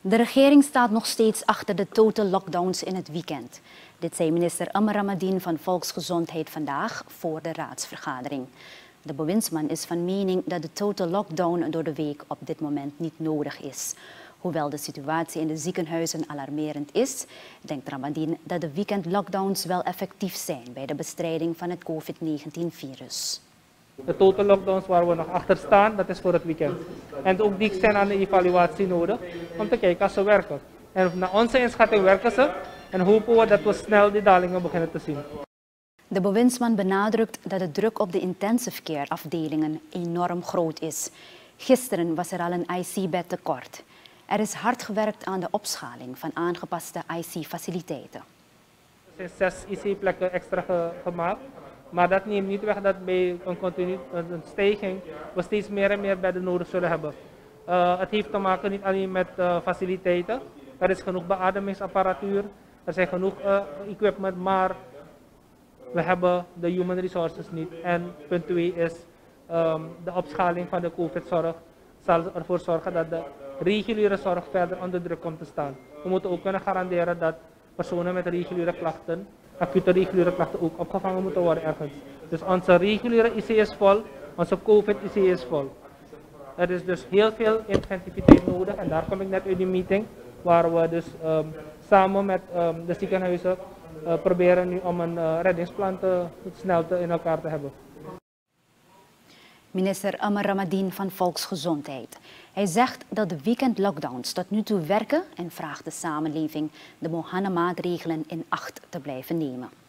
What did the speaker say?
De regering staat nog steeds achter de total lockdowns in het weekend. Dit zei minister Amr Ramadan van Volksgezondheid vandaag voor de raadsvergadering. De bewindsman is van mening dat de total lockdown door de week op dit moment niet nodig is. Hoewel de situatie in de ziekenhuizen alarmerend is, denkt Ramadan dat de weekend lockdowns wel effectief zijn bij de bestrijding van het COVID-19-virus. De total lockdowns waar we nog achter staan, dat is voor het weekend. En ook die zijn aan de evaluatie nodig om te kijken of ze werken. En naar onze inschatting werken ze en hopen we dat we snel die dalingen beginnen te zien. De bewindsman benadrukt dat de druk op de intensive care afdelingen enorm groot is. Gisteren was er al een IC-bed tekort. Er is hard gewerkt aan de opschaling van aangepaste IC-faciliteiten. Er zijn 6 IC-plekken extra gemaakt. Maar dat neemt niet weg dat bij een stijging we steeds meer en meer bedden nodig zullen hebben. Het heeft te maken niet alleen met faciliteiten. Er is genoeg beademingsapparatuur, er zijn genoeg equipment, maar we hebben de human resources niet. En punt 2 is de opschaling van de COVID-zorg zal ervoor zorgen dat de reguliere zorg verder onder druk komt te staan. We moeten ook kunnen garanderen dat personen met reguliere klachten, acute reguliere klachten ook opgevangen moeten worden ergens. Dus onze reguliere IC is vol, onze COVID-IC is vol. Er is dus heel veel inventiviteit nodig en daar kom ik net uit die meeting, waar we dus samen met de ziekenhuizen proberen nu om een reddingsplan snel in elkaar te hebben. Minister Amr Ramadan van Volksgezondheid. Hij zegt dat de weekend lockdowns tot nu toe werken en vraagt de samenleving de Mohana-maatregelen in acht te blijven nemen.